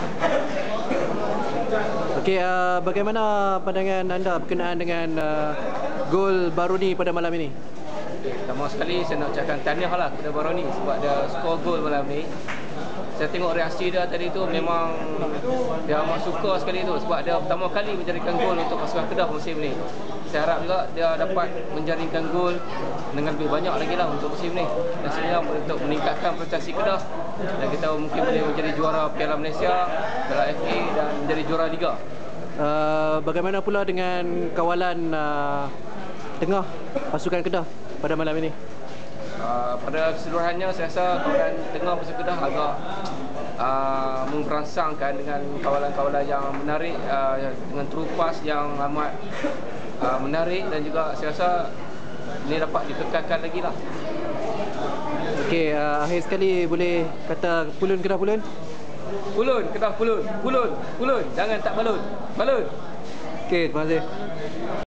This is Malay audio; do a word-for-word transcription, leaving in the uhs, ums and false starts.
Okey, uh, bagaimana pandangan anda berkenaan dengan uh, gol Baruni pada malam ini? Pertama sekali saya nak ucapkan tahniahlah kepada Baruni sebab dia skor gol malam ni. Saya tengok reaksi dia tadi tu memang dia amat suka sekali tu sebab dia pertama kali menjadikan gol untuk pasukan Kedah musim ni. Saya harap juga dia dapat menjaringkan gol dengan lebih banyak lagi lah untuk musim ni. Dan sebenarnya untuk meningkatkan prestasi Kedah dan kita mungkin boleh menjadi juara Piala Malaysia, Piala F A dan menjadi juara Liga. Uh, bagaimana pula dengan kawalan uh, tengah pasukan Kedah pada malam ini? Uh, pada keseluruhannya saya rasa kawalan tengah pasukan Kedah agak uh, memperangsangkan dengan kawalan-kawalan yang menarik, uh, dengan terupas yang amat uh, menarik dan juga saya rasa ini dapat dikekalkan lagi lah. Okey, uh, akhir sekali boleh kata Pulun Kedah Pulun? Pulun Kedah Pulun, Pulun, Pulun, jangan tak balun, balun. Okey, terima kasih.